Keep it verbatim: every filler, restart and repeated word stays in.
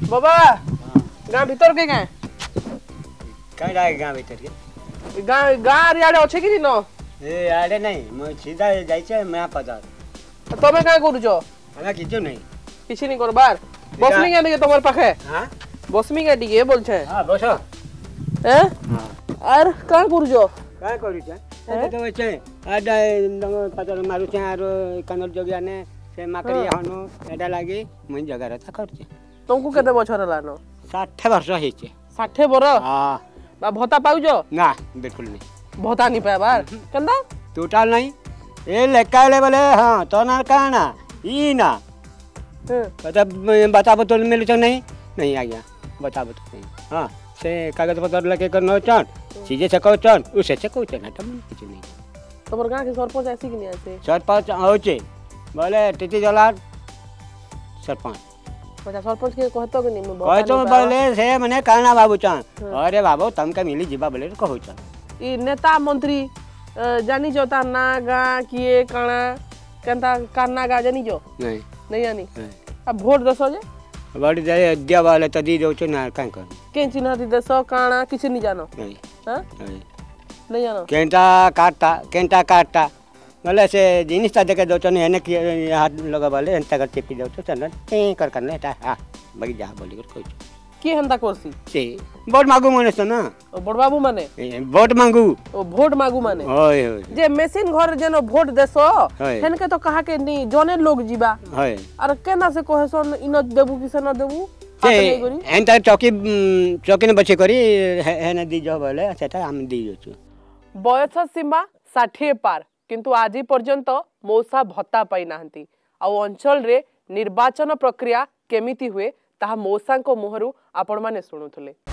बाबा गाँ भीतर के गाँ कहीं जाए गाँव भीतर के गाँ गाँ रियाडे अच्छे कि न ए आड़े नहीं मैं सीधा जाइए मैं पदार तमे का करूछ हमें किछु नहीं किछि नहीं करबार बसमी के नहीं तमर पाखे हां बसमी के टिके बोल छे हां बसो हैं हां आर का करूछ का करूछ ए तो छे आडा पतर मारू छे आरो कनर जोगिया ने से माकरी हनु एडा लागी मुई जगह रहता करछ तुमको केते बछर लानो साठ वर्ष हेचे साठ बर हां बा भत्ता पाउजो ना बिल्कुल नहीं भत्ता नहीं पाबार कंदा टोटल नहीं ए लेकाले बोले हां तो ना काना ई ना बता बता बतो मिल छ नहीं नहीं आ गया बता बतो नहीं हां से कागज पत्र लेके करनो चन सीजे से कहू चन उसे से कहू चन हटम कुछ नहीं तोर गां के सरपंच ऐसी कि नहीं ऐसे सरपंच होचे बोले टीटी जलार सरपंच बता सरपंच के कहतो कि नहीं मैं कहै तो बोले से मने काना बाबू चन अरे बाबू तुमका मिली जीवा बोले कहू चन ई नेता मंत्री जानी जो ता ना गा किए काना केनता काना गा जानी जो नहीं नहीं जानी अब वोट दसो जे वोट दे दिया वाले त दी दो ना कान कर के चिन्ह दी दसो काना किछ नहीं जानो नहीं हां नहीं नहीं जानो केंटा काटता केंटा काटता बोले से जिनिस ता देके दो चने एने की हाथ लगा वाले एंता कर टिपी दो चन ए कर करने ता हां बगी जा बोली कर कोई की हंदा करसी से वोट मांगू माने से ना ओ बड़ बाबू माने वोट मांगू ओ वोट मांगू माने होय होय जे मशीन घर जेनो वोट देसो हेन के तो कहा के नहीं जने लोग जीवा होय अरे केना से कहसन इन देबू कि से न देबू से एंता चौकी चौकी ने बचे करी हेने दी जो बोले सेटा हम दी जोछु बयस सीमा साठ पार किंतु आजि पर्यंत मौसा भत्ता पाई नाहंती आ अंचल रे निर्वाचन प्रक्रिया केमिति हुए ताहा मौसा को मुहरु आपण माने सुनुथले।